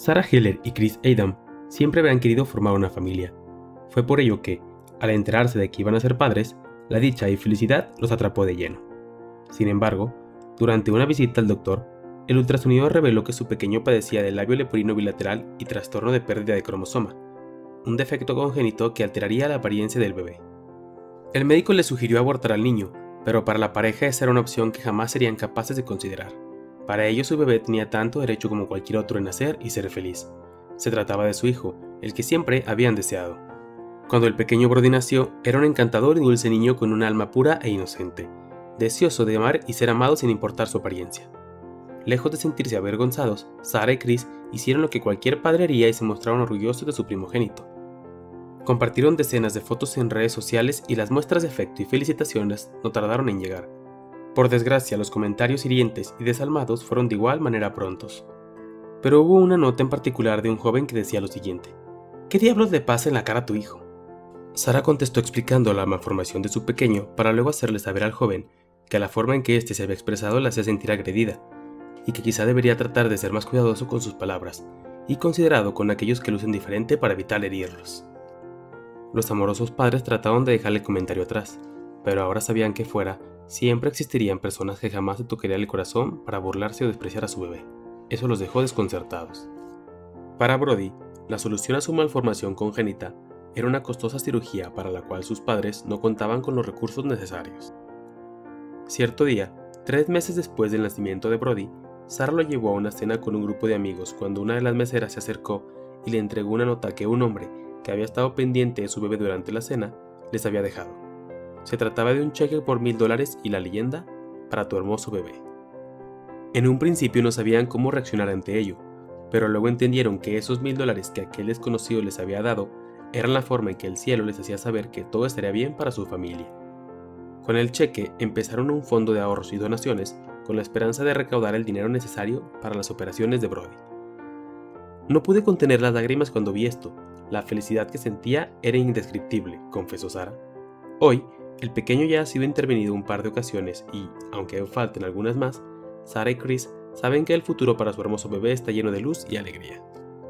Sarah Heller y Chris Adam siempre habían querido formar una familia. Fue por ello que, al enterarse de que iban a ser padres, la dicha y felicidad los atrapó de lleno. Sin embargo, durante una visita al doctor, el ultrasonido reveló que su pequeño padecía de labio leporino bilateral y trastorno de pérdida de cromosoma, un defecto congénito que alteraría la apariencia del bebé. El médico le sugirió abortar al niño, pero para la pareja esa era una opción que jamás serían capaces de considerar. Para ellos su bebé tenía tanto derecho como cualquier otro en nacer y ser feliz. Se trataba de su hijo, el que siempre habían deseado. Cuando el pequeño Brody nació, era un encantador y dulce niño con un alma pura e inocente, deseoso de amar y ser amado sin importar su apariencia. Lejos de sentirse avergonzados, Sarah y Chris hicieron lo que cualquier padre haría y se mostraron orgullosos de su primogénito. Compartieron decenas de fotos en redes sociales y las muestras de afecto y felicitaciones no tardaron en llegar. Por desgracia, los comentarios hirientes y desalmados fueron de igual manera prontos. Pero hubo una nota en particular de un joven que decía lo siguiente: ¿qué diablos le pasa en la cara a tu hijo? Sarah contestó explicando la malformación de su pequeño para luego hacerle saber al joven que la forma en que éste se había expresado la hacía sentir agredida, y que quizá debería tratar de ser más cuidadoso con sus palabras y considerado con aquellos que lucen diferente para evitar herirlos. Los amorosos padres trataron de dejarle el comentario atrás, pero ahora sabían que fuera siempre existirían personas que jamás se tocarían el corazón para burlarse o despreciar a su bebé. Eso los dejó desconcertados. Para Brody, la solución a su malformación congénita era una costosa cirugía para la cual sus padres no contaban con los recursos necesarios. Cierto día, 3 meses después del nacimiento de Brody, Sarah lo llevó a una cena con un grupo de amigos cuando una de las meseras se acercó y le entregó una nota que un hombre, que había estado pendiente de su bebé durante la cena, les había dejado. Se trataba de un cheque por $1000 y la leyenda: para tu hermoso bebé. En un principio no sabían cómo reaccionar ante ello, pero luego entendieron que esos $1000 que aquel desconocido les había dado eran la forma en que el cielo les hacía saber que todo estaría bien para su familia. Con el cheque empezaron un fondo de ahorros y donaciones con la esperanza de recaudar el dinero necesario para las operaciones de Brody. No pude contener las lágrimas cuando vi esto. La felicidad que sentía era indescriptible, confesó Sarah. Hoy, el pequeño ya ha sido intervenido un par de ocasiones y, aunque aún falten algunas más, Sarah y Chris saben que el futuro para su hermoso bebé está lleno de luz y alegría.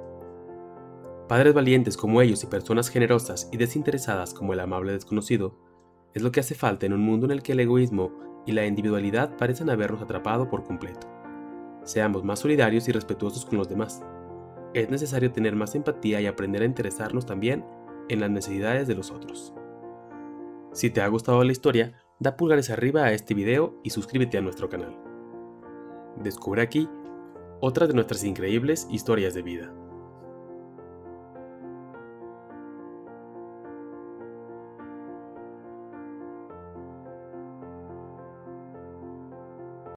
Padres valientes como ellos y personas generosas y desinteresadas como el amable desconocido es lo que hace falta en un mundo en el que el egoísmo y la individualidad parecen habernos atrapado por completo. Seamos más solidarios y respetuosos con los demás. Es necesario tener más empatía y aprender a interesarnos también en las necesidades de los otros. Si te ha gustado la historia, da pulgares arriba a este video y suscríbete a nuestro canal. Descubre aquí otras de nuestras increíbles historias de vida.